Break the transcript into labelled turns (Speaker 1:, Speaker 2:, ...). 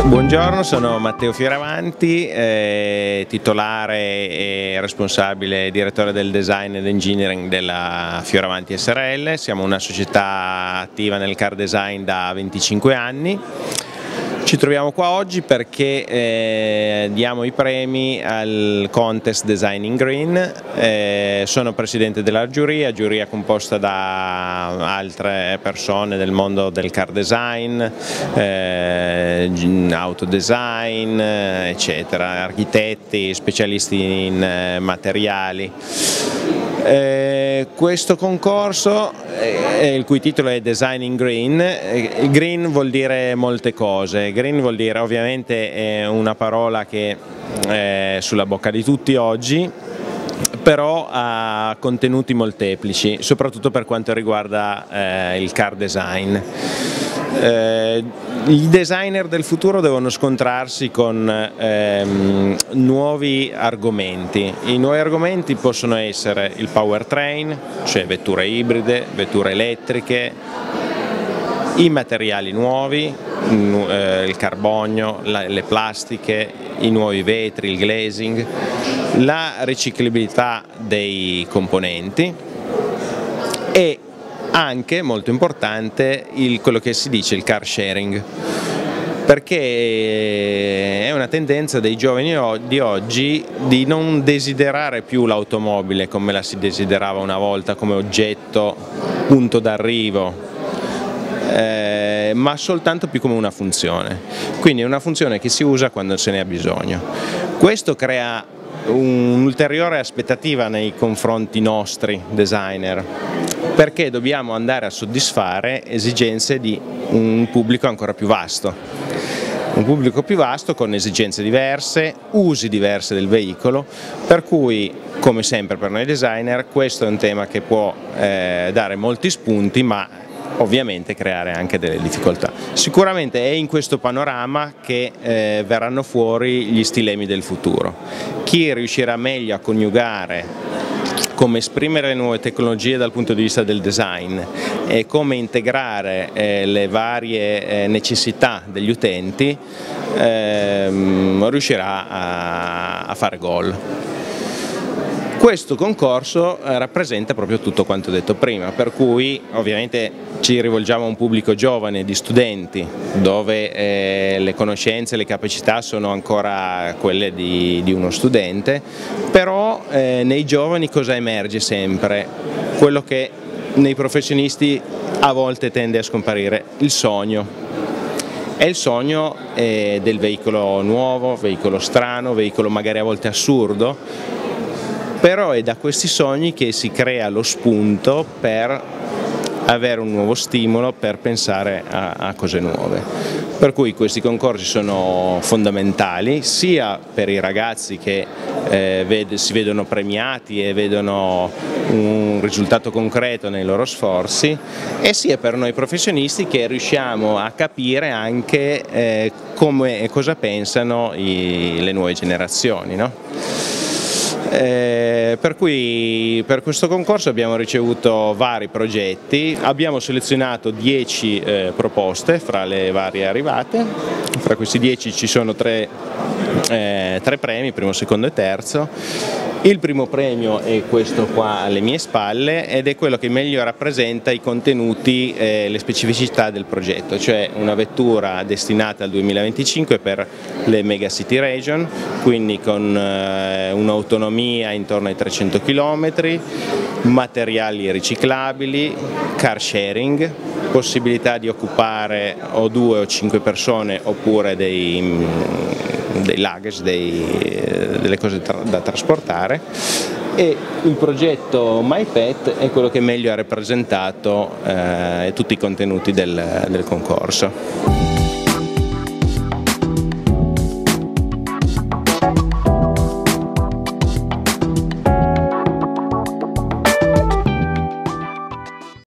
Speaker 1: Buongiorno, sono Matteo Fioravanti, titolare e responsabile direttore del design ed engineering della Fioravanti SRL. Siamo una società attiva nel car design da 25 anni. Ci troviamo qua oggi perché diamo i premi al Contest Design in Green. Sono presidente della giuria composta da altre persone del mondo del car design, autodesign, eccetera, architetti, specialisti in materiali. Questo concorso, il cui titolo è Design in Green, green vuol dire molte cose. Green vuol dire, ovviamente è una parola che è sulla bocca di tutti oggi, però ha contenuti molteplici, soprattutto per quanto riguarda il car design. I designer del futuro devono scontrarsi con nuovi argomenti. I nuovi argomenti possono essere il powertrain, cioè vetture ibride, vetture elettriche, i materiali nuovi, il carbonio, le plastiche, i nuovi vetri, il glazing, la riciclabilità dei componenti e anche, molto importante, quello che si dice il car sharing, perché è una tendenza dei giovani di oggi di non desiderare più l'automobile come la si desiderava una volta, come oggetto, punto d'arrivo, ma soltanto più come una funzione. Quindi è una funzione che si usa quando se ne ha bisogno. Questo crea un'ulteriore aspettativa nei confronti nostri designer, perché dobbiamo andare a soddisfare esigenze di un pubblico ancora più vasto. Un pubblico più vasto con esigenze diverse, usi diversi del veicolo, per cui, come sempre per noi designer, questo è un tema che può dare molti spunti, ma ovviamente creare anche delle difficoltà. Sicuramente è in questo panorama che verranno fuori gli stilemi del futuro. Chi riuscirà meglio a coniugare come esprimere le nuove tecnologie dal punto di vista del design e come integrare le varie necessità degli utenti riuscirà a fare gol. Questo concorso rappresenta proprio tutto quanto detto prima, per cui ovviamente ci rivolgiamo a un pubblico giovane di studenti, dove le conoscenze e le capacità sono ancora quelle di uno studente, però nei giovani cosa emerge sempre? Quello che nei professionisti a volte tende a scomparire: il sogno. È il sogno del veicolo nuovo, veicolo strano, veicolo magari a volte assurdo, però è da questi sogni che si crea lo spunto per avere un nuovo stimolo, per pensare a cose nuove. Per cui questi concorsi sono fondamentali sia per i ragazzi che si vedono premiati e vedono un risultato concreto nei loro sforzi, e sia per noi professionisti che riusciamo a capire anche come e cosa pensano le nuove generazioni, no? Per cui per questo concorso abbiamo ricevuto vari progetti, abbiamo selezionato 10 proposte fra le varie arrivate. Fra questi 10 ci sono tre premi, primo, secondo e terzo. Il primo premio è questo qua alle mie spalle ed è quello che meglio rappresenta i contenuti e le specificità del progetto, cioè una vettura destinata al 2025 per le mega city region, quindi con un'autonomia intorno ai 300 km, materiali riciclabili, car sharing, possibilità di occupare o 2 o 5 persone oppure dei luggage, delle cose da trasportare, e il progetto MyPet è quello che meglio ha rappresentato tutti i contenuti del concorso.